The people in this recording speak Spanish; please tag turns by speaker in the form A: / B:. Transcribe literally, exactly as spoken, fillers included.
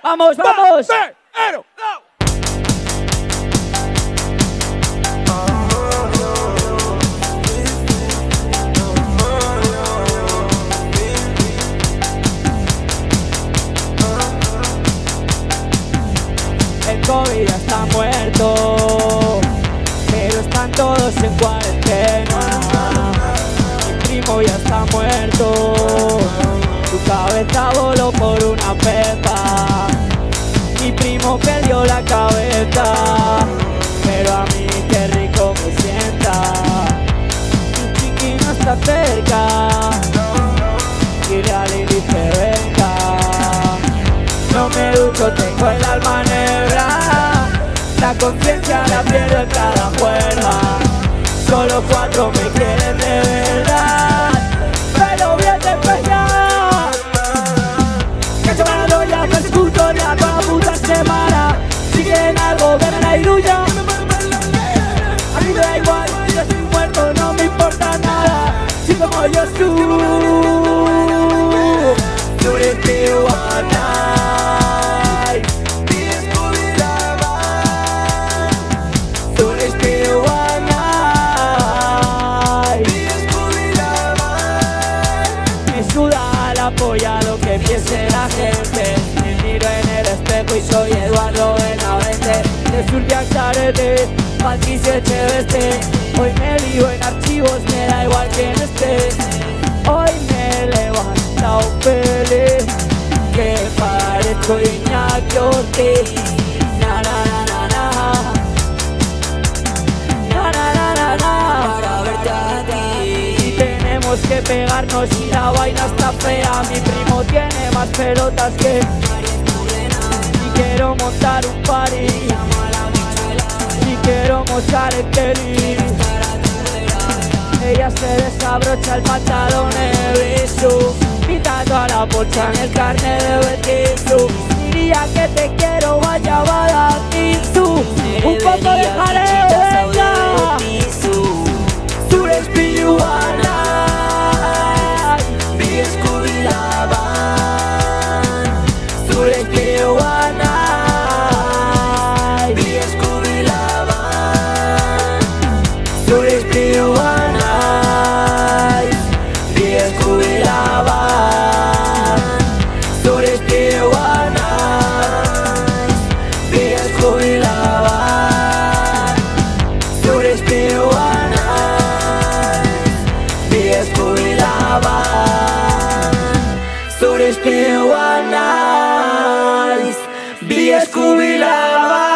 A: Vamos, vamos.
B: Pero,
A: El COVID ya está muerto, pero están todos en cuarentena. Mi primo ya está muerto, su cabeza voló por una pepa. Mi primo perdió la cabeza, pero a mí qué rico me sienta. Mi chiqui no está cerca, dile a Lili que venga. No me ducho, tengo el alma negra, la conciencia la pierdo en cada cuerda. Solo cuatro me quieren de verdad, pero bien de especial. Cacho ganado ya, me escucho ya toda puta semana. Si quieren algo, ven a Iruya. A mí me da igual, si yo estoy muerto, no me importa nada. Si como yo soy, tú eres mi one. Apoya lo que piense la gente. Me miro en el espejo y soy Eduardo Benavente. De Surya Clarete, Patricio Echeveste. Hoy me lío en archivos, me da igual quién esté. Hoy me he levantado feliz, que parezco Iñaki Ortiz. Na na na na na, na na na na na. Para verte a ti tenemos que pegarnos y la vaina está fea. Mi primo tiene más pelotas que y quiero montar un party, y quiero mostrar el Kelly. Ella se desabrocha el pantalón de bisu, pintando a la pocha en el carne de Betisu. Diría que te quiero, vaya Badatizu. Un poco de jaleo, venga. Tú eres piruana.
C: Scooby-Lava.